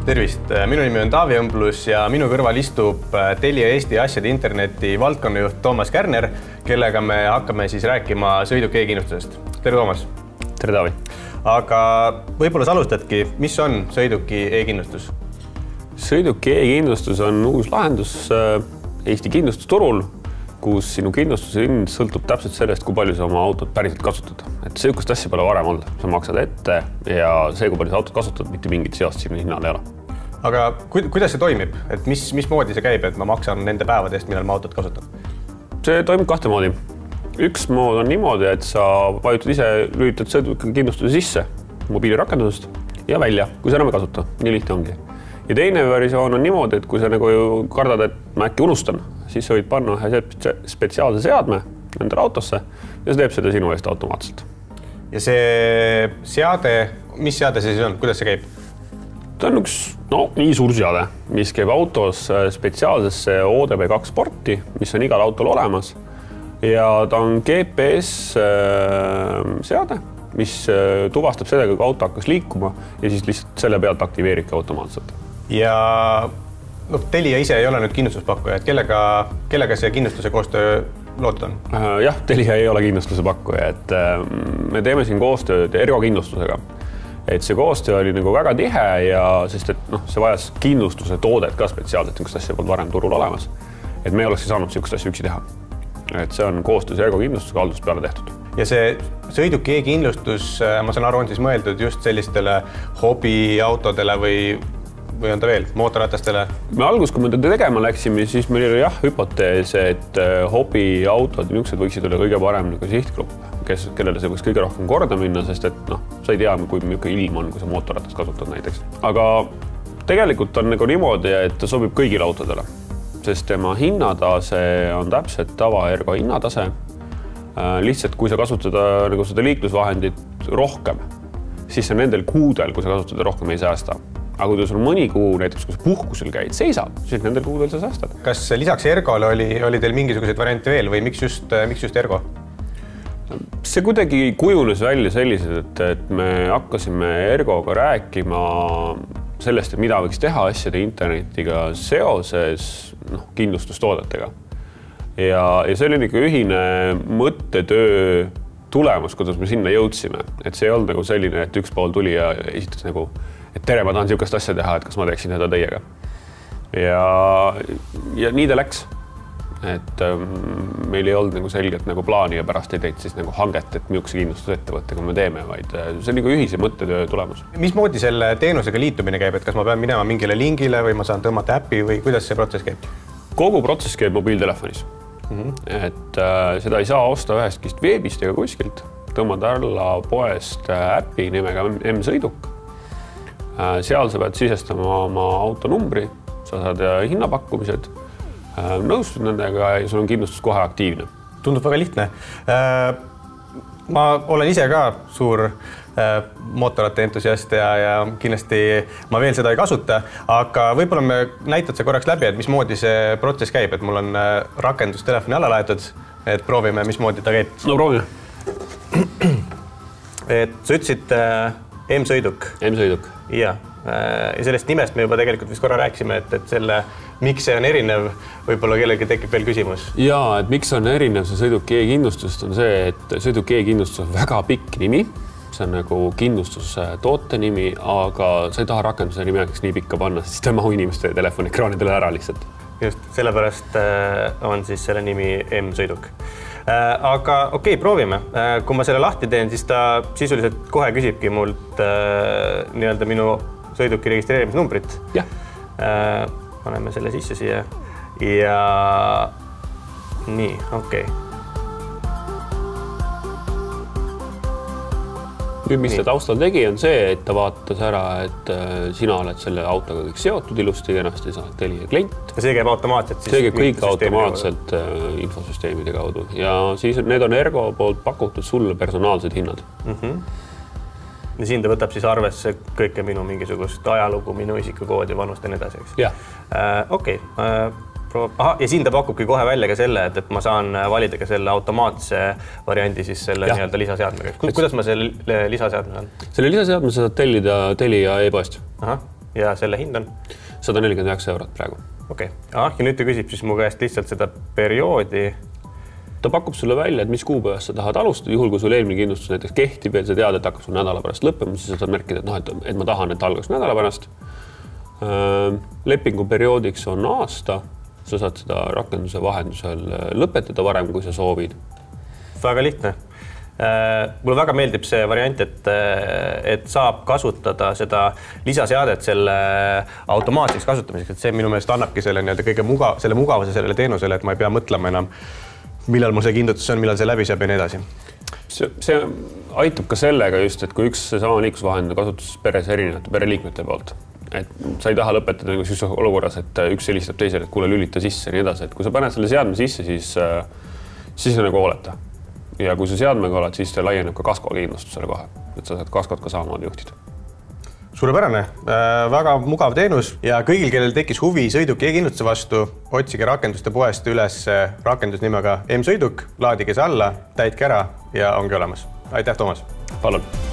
Tervist, minu nimi on Taavi Õmblus ja minu kõrval istub Telia Eesti asjade interneti valdkonnajuht Toomas Kärner, kellega me hakkame siis rääkima sõiduki e-kindlustusest. Tere, Toomas! Tere, Taavi! Aga võib-olla sa alustadki, mis on sõiduki e-kindlustus? Sõiduki e-kindlustus on uus lahendus Eesti kindlustusturul, kus sinu kindlustuse hind sõltub täpselt sellest, kui palju sa oma autot päriselt kasutad. Et sellist asja pole varem olnud. Sa maksad ette ja see, kui palju sa autot kasutad, mitte mingit seost sinu hinnal ei ole. Aga kuidas see toimib? Et mismoodi see käib, et ma maksan nende päevade eest, millal ma autot kasutan? See toimib kahte moodi. Üks mood on niimoodi, et sa vajutad ise, lülitad sõiduki kindlustuse sisse mobiilirakendusest ja välja, kui sa enam ei kasuta. Nii lihtne ongi. Ja teine versioon on niimoodi, et kui sa nagu kardad, et ma äkki unustan, siis sa võid panna ühe spetsiaalse seadme nendele autosse ja see teeb seda sinu eest automaatselt. Ja see seade, mis seade see siis on? Kuidas see käib? Ta on üks nii suur seade, mis käib autos spetsiaalsesse ODB2 sporti, mis on igal autol olemas. Ja ta on GPS seade, mis tuvastab seda, kui auto hakkas liikuma ja siis lihtsalt selle pealt aktiveeribki automaatselt. Ja Telia ise ei ole nüüd kindlustuspakkuja, et kellega see kindlustuse koostöö loodud on? Jah, Telia ei ole kindlustuse pakkuja, et me teeme siin koostööd Ergo kindlustusega. Et see koostöö oli nagu väga tihe ja sest et see vajas kindlustuse toodet ka spetsiaalselt, niisugust asja polnud varem turul olemas. Et me ei oleks saanud niisugust asja üksi teha. Et see on koostöös Ergo kindlustusega haldust peale tehtud. Ja see sõiduki e-kindlustus, ma saan aru, on siis mõeldud just sellistele hobiautodele või on ta veel, mootorratastele? Me algus, kui me teda tegema läksime, siis meil oli hüpotees, et hobiautod ja niisugused võiksid olla kõige parem sihtgrupp, kellele see võiks kõige rohkem korda minna, sest et sa ei tea, kui milline ilm on, kui sa mootorratast kasutad näiteks. Aga tegelikult on nagu niimoodi, et ta sobib kõigile autodele, sest tema hinnatase on täpselt tava Ergo hinnatase. Lihtsalt, kui sa kasutad nagu seda liiklusvahendit rohkem, siis sa nendel kuudel, kui sa kasutad rohkem ei säästa. Aga kui sul mõni kuu, näiteks kui sa puhkusel käid, seisab, siis nendel kuudel sa säästad. Kas lisaks Ergole oli teil mingisuguseid variante veel või miks just Ergo? See kuidagi kujunes välja sellised, et me hakkasime Ergoga rääkima sellest, et mida võiks teha asjade internetiga seoses kindlustustoodetega. Ja see oli nagu ühine mõttetöö tulemus, kuidas me sinna jõudsime. Et see ei olnud nagu selline, et üks pool tuli ja esitas nagu et tere, ma tahan niisugust asja teha, et kas ma teeksin seda teiega. Ja nii ta läks. Et meil ei olnud nagu selgelt nagu plaani ja pärast ei teinud siis nagu hanget, et milline kindlustusettevõttega me teeme, vaid see on nagu ühise mõttetöö tulemus. Mismoodi selle teenusega liitumine käib, et kas ma pean minema mingile lingile või ma saan tõmmata äppi või kuidas see protsess käib? Kogu protsess käib mobiiltelefonis. Et seda ei saa osta ühest veebist ega kuskilt. Tõmmad alla poest äppi nimega M-sõiduk. Seal sa pead sisestama oma autonumbri, sa saad hinnapakkumised, nõustud nendega ja sul on kindlustus kohe aktiivne. Tundub väga lihtne. Ma olen ise ka suur mootorratta entusiast ja kindlasti ma veel seda ei kasuta, aga võib-olla me näitad see korraks läbi, et mismoodi see protsess käib, et mul on rakendus telefoni alla laetud, et proovime, mismoodi ta käib. No proovime. Et sa ütlesid M-sõiduk. M-sõiduk. Ja sellest nimest me juba tegelikult vist korra rääkisime, et selle, miks see on erinev, võib-olla kellelgi tekib veel küsimus. Jaa, et miks on erinev see sõiduki e-kindlustust on see, et sõiduki e-kindlustus on väga pikk nimi, see on nagu kindlustustoote nimi, aga sa ei taha rakenduse nimeks nii pikka panna, siis ta ei mahu inimeste telefonikraanidele ära lihtsalt. Just, sellepärast on siis selle nimi M-sõiduk. Aga okei, proovime. Kui ma selle lahti teen, siis ta sisuliselt kohe küsibki mult nii-öelda minu sõiduki registreerimisnumbrit. Jah. Paneme selle sisse siia. Ja nii, okei. Nüüd, mis ta taustal tegi, on see, et ta vaatas ära, et sina oled selle autoga kõik seotud ilusti, kenasti sa oled Telia klient. Ja see käib automaatselt? See käib kõik automaatselt infosüsteemide kaudu ja siis need on Ergo poolt pakutud sulle personaalsed hinnad. Ja siin ta võtab siis arvesse kõike minu mingisugust ajalugu, minu isikukoodi, vanust ja nii edasi, eks? Jah. Okei. Ja siin ta pakubki kohe välja ka selle, et ma saan valida ka selle automaatse variandi siis selle nii-öelda lisaseadmega. Kuidas ma selle lisaseadme saan? Selle lisaseadme saad tellida Telia e-poest. ja selle hind on? 149 eurot praegu. Okei. Ja nüüd ta küsib siis mu käest lihtsalt seda perioodi. Ta pakub sulle välja, et mis kuupäevast sa tahad alustada, juhul kui sul eelmine kindlustus näiteks kehtib ja sa tead, et hakkab sul nädala pärast lõppema, siis sa saad märkida, et ma tahan, et algaks nädala pärast. Lepingu perioodiks on aasta, sa saad seda rakenduse vahendusel lõpetada varem, kui sa soovid. Väga lihtne. Mulle väga meeldib see variant, et saab kasutada seda lisaseadet selle automaatseks kasutamiseks, et see minu meelest annabki selle kõige mugavuse sellele teenusele, et ma ei pea mõtlema enam, millal mul see kindlutus on, millal see läbi saab ja nii edasi. See aitab ka sellega just, et kui üks sama liiklusvahend on kasutuses peres erinevate pereliikmete poolt, et sa ei taha lõpetada sellises olukorras, et üks helistab teisele, et kuule lülita sisse ja nii edasi, et kui sa paned selle seadme sisse, siis nagu oleta. Ja kui sa seadmega oled, siis laieneb ka kaskokindlustusele kohe, et sa saad kaskot ka samamoodi juhtida. Suurepärane, väga mugav teenus ja kõigil, kellel tekkis huvi sõiduki e-kindlustuse vastu, otsige rakenduste poest üles rakendus nimega M-sõiduk, laadige see alla, täitke ära ja ongi olemas. Aitäh, Toomas! Palun!